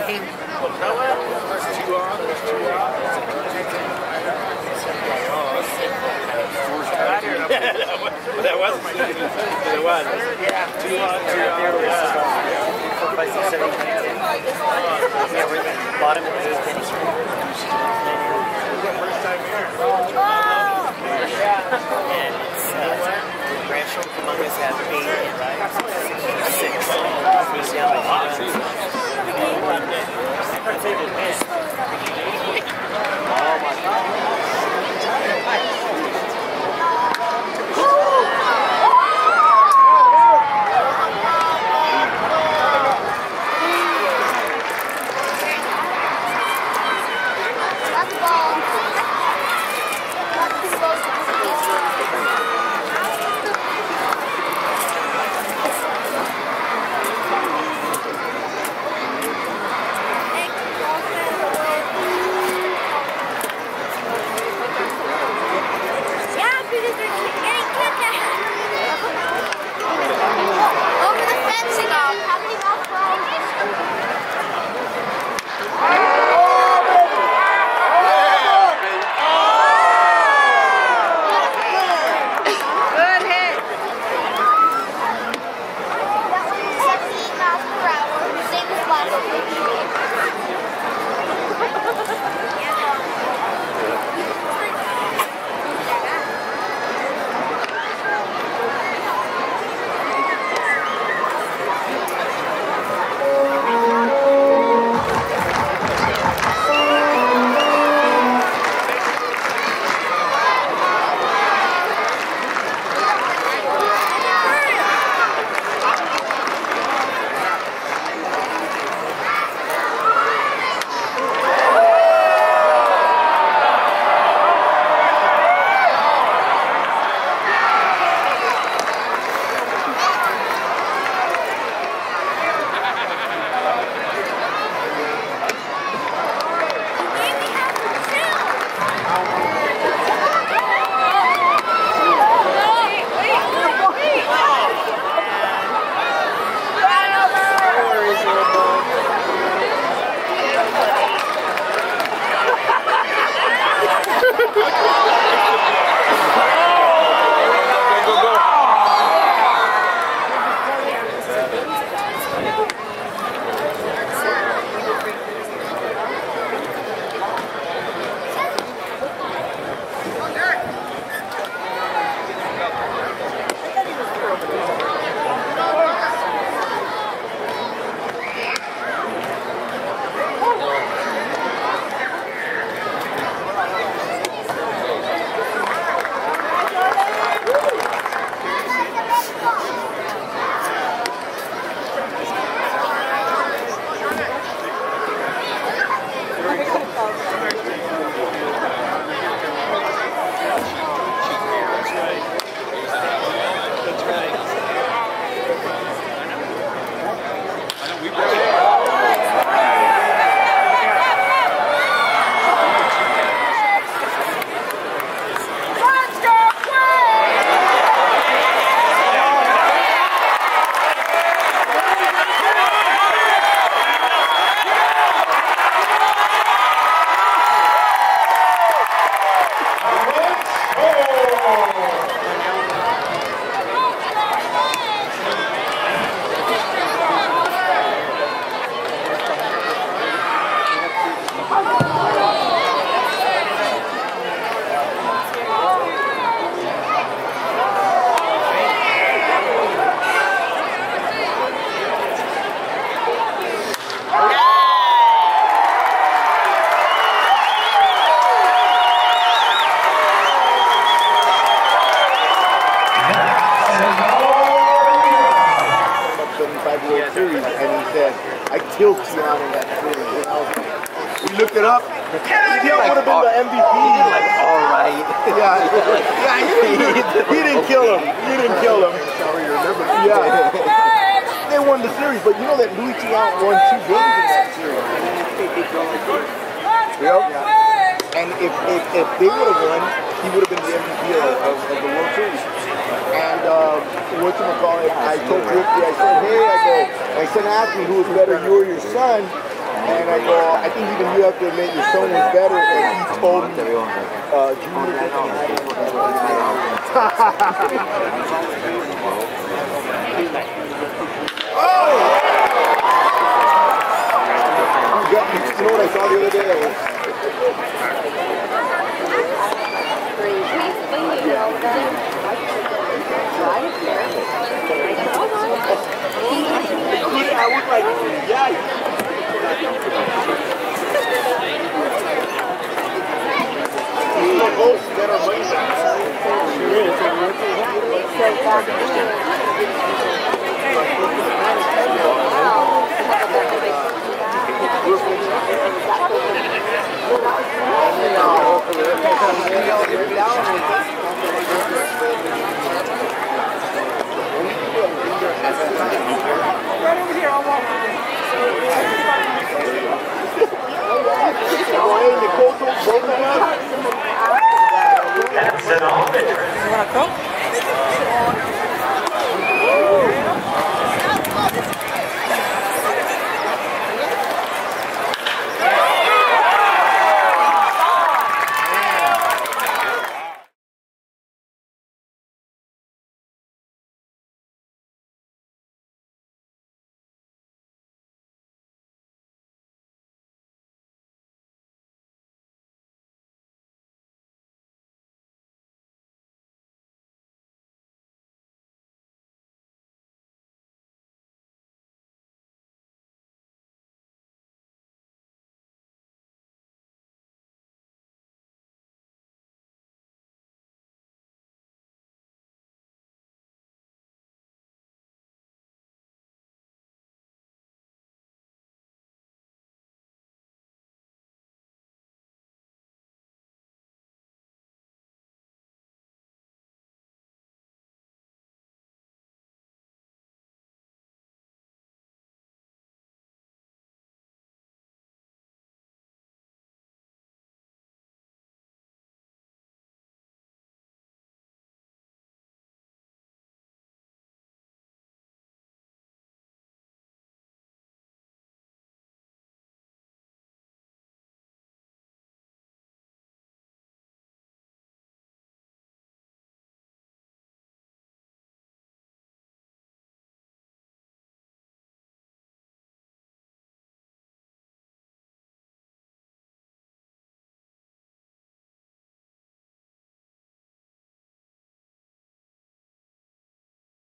game. That was my game. It was. Yeah. 2 on, 2 out. 4, 5, 6, 7, 8, 9, 10. Yeah, we're the bottom of the eighth inning. And it's Rancho Cucamonga has 8, right? 6. He's down by 8 runs. Oh my God. killed Keanu in that series. We looked it up. Keanu would have been the MVP. Like, all right. Yeah, he didn't kill him. He didn't kill him. Sorry, you remember? Yeah. They won the series, but you know that Louis Keanu won 2 games in that series. Yep. Yeah. And if they would have won, he would have been the MVP of the World Series. And whatchamacallit, I told Ricky, I said, hey, my son asked me who was better, you or your son. And I go, I think even you have to admit your tone was better. And he told me, Junior. Oh! You know what I saw the other day? I was like, yeah. That are money. Right over here, I'll walk. That's an all. You want a Coke?